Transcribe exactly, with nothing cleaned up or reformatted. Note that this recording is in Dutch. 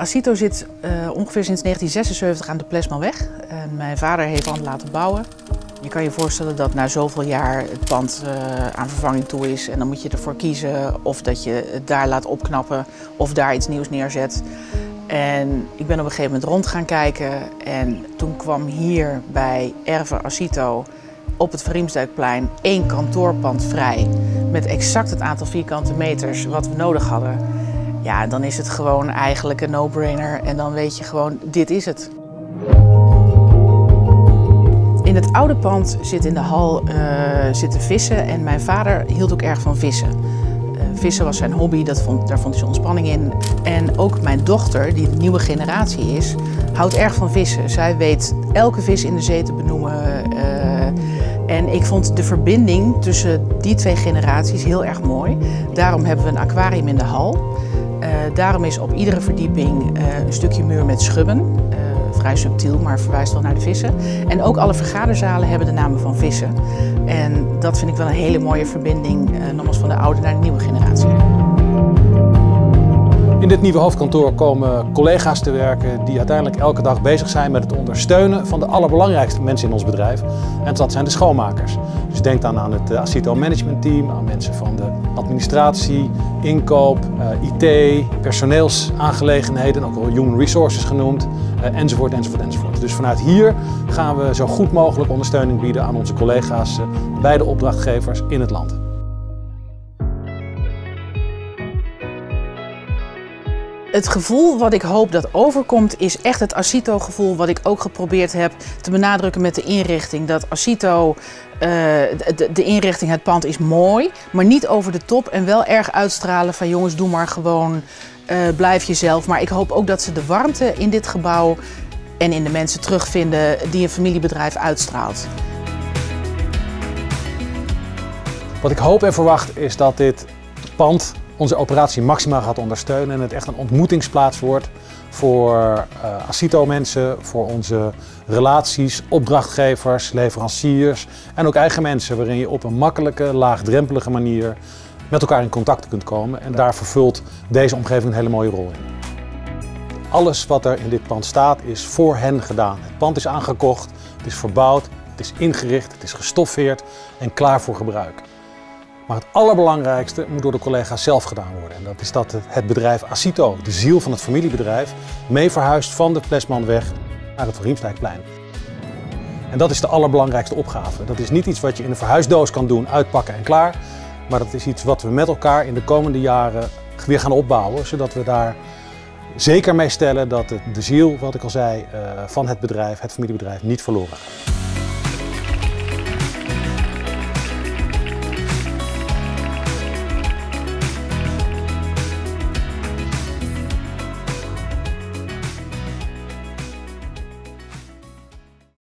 Acito zit uh, ongeveer sinds negentien zesenzeventig aan de Plesmanweg. Uh, mijn vader heeft het laten bouwen. Je kan je voorstellen dat na zoveel jaar het pand uh, aan vervanging toe is. En dan moet je ervoor kiezen of dat je het daar laat opknappen of daar iets nieuws neerzet. En ik ben op een gegeven moment rond gaan kijken. En toen kwam hier bij Erve Acito op het Van Riemsdijkplein één kantoorpand vrij. Met exact het aantal vierkante meters wat we nodig hadden. Ja, dan is het gewoon eigenlijk een no-brainer en dan weet je gewoon, dit is het. In het oude pand zit in de hal uh, zitten vissen en mijn vader hield ook erg van vissen. Uh, vissen was zijn hobby, dat vond, daar vond hij zijn ontspanning in. En ook mijn dochter, die de nieuwe generatie is, houdt erg van vissen. Zij weet elke vis in de zee te benoemen. Uh, en ik vond de verbinding tussen die twee generaties heel erg mooi. Daarom hebben we een aquarium in de hal. Uh, daarom is op iedere verdieping uh, een stukje muur met schubben. Uh, vrij subtiel, maar verwijst wel naar de vissen. En ook alle vergaderzalen hebben de namen van vissen. En dat vind ik wel een hele mooie verbinding, uh, nogmaals van de oude naar de nieuwe generatie. In dit nieuwe hoofdkantoor komen collega's te werken die uiteindelijk elke dag bezig zijn met het ondersteunen van de allerbelangrijkste mensen in ons bedrijf. En dat zijn de schoonmakers. Dus denk dan aan het Acito Management Team, aan mensen van de administratie, inkoop, I T, personeelsaangelegenheden, ook wel human resources genoemd, enzovoort, enzovoort, enzovoort. Dus vanuit hier gaan we zo goed mogelijk ondersteuning bieden aan onze collega's bij de opdrachtgevers in het land. Het gevoel wat ik hoop dat overkomt is echt het Acito-gevoel wat ik ook geprobeerd heb te benadrukken met de inrichting. Dat Acito, uh, de, de inrichting, het pand is mooi, maar niet over de top en wel erg uitstralen van jongens, doe maar gewoon, uh, blijf jezelf. Maar ik hoop ook dat ze de warmte in dit gebouw en in de mensen terugvinden die een familiebedrijf uitstraalt. Wat ik hoop en verwacht is dat dit pand onze operatie maximaal gaat ondersteunen en het echt een ontmoetingsplaats wordt voor uh, Acito-mensen, voor onze relaties, opdrachtgevers, leveranciers en ook eigen mensen, waarin je op een makkelijke, laagdrempelige manier met elkaar in contact kunt komen. En daar vervult deze omgeving een hele mooie rol in. Alles wat er in dit pand staat is voor hen gedaan. Het pand is aangekocht, het is verbouwd, het is ingericht, het is gestoffeerd en klaar voor gebruik. Maar het allerbelangrijkste moet door de collega's zelf gedaan worden. En dat is dat het bedrijf Acito, de ziel van het familiebedrijf, mee verhuist van de Plesmanweg naar het Van Riemsdijkplein. En dat is de allerbelangrijkste opgave. Dat is niet iets wat je in een verhuisdoos kan doen, uitpakken en klaar. Maar dat is iets wat we met elkaar in de komende jaren weer gaan opbouwen. Zodat we daar zeker mee stellen dat de ziel, wat ik al zei, van het bedrijf, het familiebedrijf, niet verloren gaat.